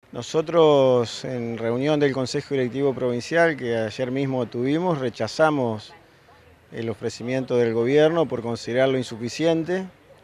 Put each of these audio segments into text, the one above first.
Nosotros en reunión del Consejo Directivo Provincial que ayer mismo tuvimos, rechazamos el ofrecimiento del gobierno por considerarlo insuficiente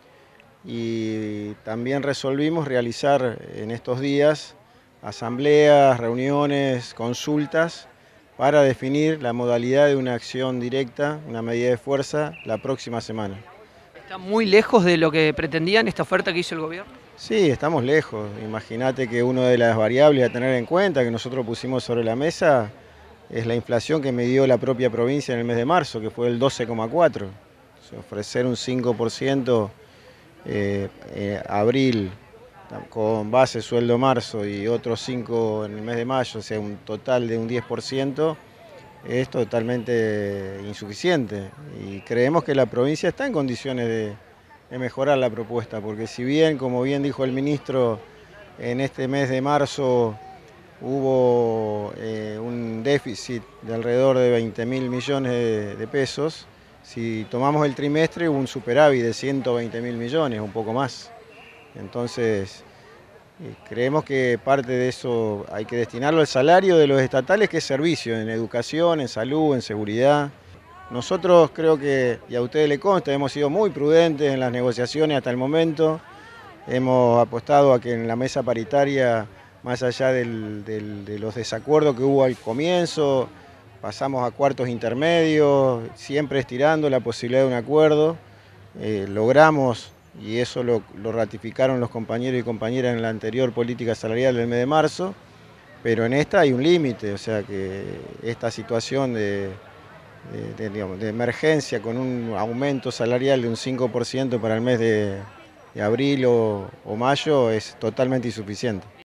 y también resolvimos realizar en estos días asambleas, reuniones, consultas para definir la modalidad de una acción directa, una medida de fuerza la próxima semana. ¿Está muy lejos de lo que pretendían esta oferta que hizo el gobierno? Sí, estamos lejos. Imagínate que una de las variables a tener en cuenta que nosotros pusimos sobre la mesa es la inflación que midió la propia provincia en el mes de marzo, que fue el 12,4. Ofrecer un 5% abril con base sueldo marzo y otros 5 en el mes de mayo, o sea, un total de un 10%, es totalmente insuficiente. Y creemos que la provincia está en condiciones de mejorar la propuesta, porque si bien, como bien dijo el ministro, en este mes de marzo hubo un déficit de alrededor de 20.000 millones de pesos. Si tomamos el trimestre hubo un superávit de 120.000 millones, un poco más. Entonces, creemos que parte de eso hay que destinarlo al salario de los estatales, que es servicio, en educación, en salud, en seguridad. Nosotros creo que, y a ustedes le consta, hemos sido muy prudentes en las negociaciones hasta el momento. Hemos apostado a que en la mesa paritaria, más allá de los desacuerdos que hubo al comienzo, pasamos a cuartos intermedios, siempre estirando la posibilidad de un acuerdo. Logramos, y eso lo ratificaron los compañeros y compañeras en la anterior política salarial del mes de marzo, pero en esta hay un límite, o sea que esta situación de emergencia con un aumento salarial de un 5% para el mes de abril o mayo es totalmente insuficiente.